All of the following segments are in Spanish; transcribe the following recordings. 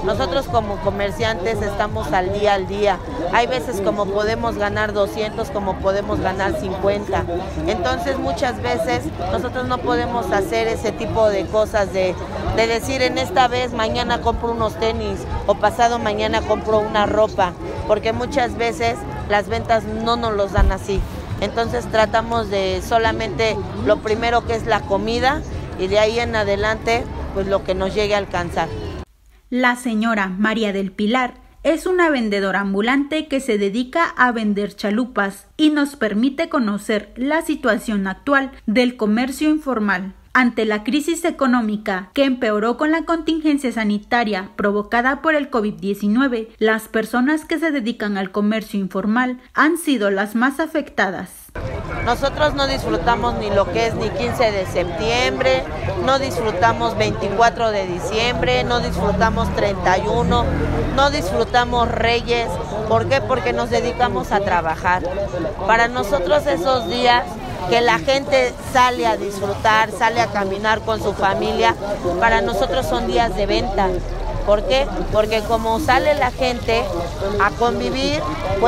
Nosotros como comerciantes estamos al día. Hay veces como podemos ganar 200, como podemos ganar 50. Entonces muchas veces nosotros no podemos hacer ese tipo de cosas de decir en esta vez mañana compro unos tenis o pasado mañana compro una ropa, porque muchas veces las ventas no nos los dan así. Entonces tratamos de solamente lo primero que es la comida y de ahí en adelante pues lo que nos llegue a alcanzar. La señora María del Pilar es una vendedora ambulante que se dedica a vender chalupas y nos permite conocer la situación actual del comercio informal. Ante la crisis económica que empeoró con la contingencia sanitaria provocada por el COVID-19, las personas que se dedican al comercio informal han sido las más afectadas. Nosotros no disfrutamos ni lo que es ni 15 de septiembre, no disfrutamos 24 de diciembre, no disfrutamos 31, no disfrutamos Reyes. ¿Por qué? Porque nos dedicamos a trabajar. Para nosotros esos días que la gente sale a disfrutar, sale a caminar con su familia, para nosotros son días de venta. ¿Por qué? Porque como sale la gente a convivir,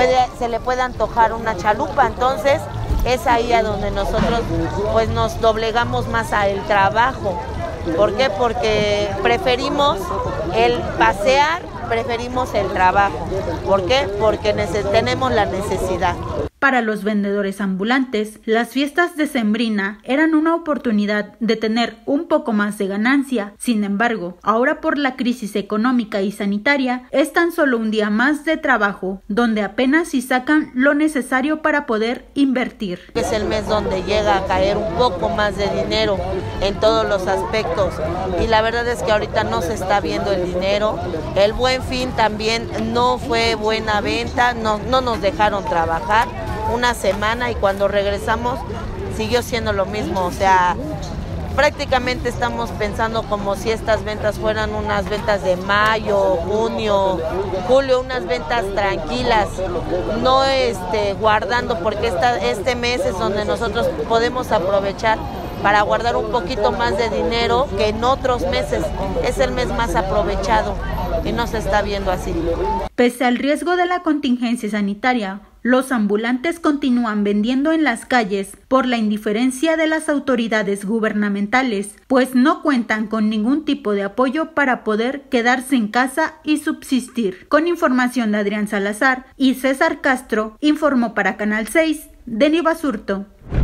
se le puede antojar una chalupa, entonces es ahí a donde nosotros pues nos doblegamos más a el trabajo. ¿Por qué? Porque preferimos el pasear, preferimos el trabajo. ¿Por qué? Porque tenemos la necesidad. Para los vendedores ambulantes, las fiestas decembrina eran una oportunidad de tener un poco más de ganancia. Sin embargo, ahora por la crisis económica y sanitaria, es tan solo un día más de trabajo, donde apenas si sacan lo necesario para poder invertir. Es el mes donde llega a caer un poco más de dinero en todos los aspectos y la verdad es que ahorita no se está viendo el dinero. El Buen Fin también no fue buena venta, no nos dejaron trabajar una semana y cuando regresamos siguió siendo lo mismo, o sea, prácticamente estamos pensando como si estas ventas fueran unas ventas de mayo, junio, julio, unas ventas tranquilas, no guardando, porque este mes es donde nosotros podemos aprovechar para guardar un poquito más de dinero que en otros meses. Es el mes más aprovechado y no se está viendo así. Pese al riesgo de la contingencia sanitaria, los ambulantes continúan vendiendo en las calles por la indiferencia de las autoridades gubernamentales, pues no cuentan con ningún tipo de apoyo para poder quedarse en casa y subsistir. Con información de Adrián Salazar y César Castro, informó para Canal 6, Denny Basurto.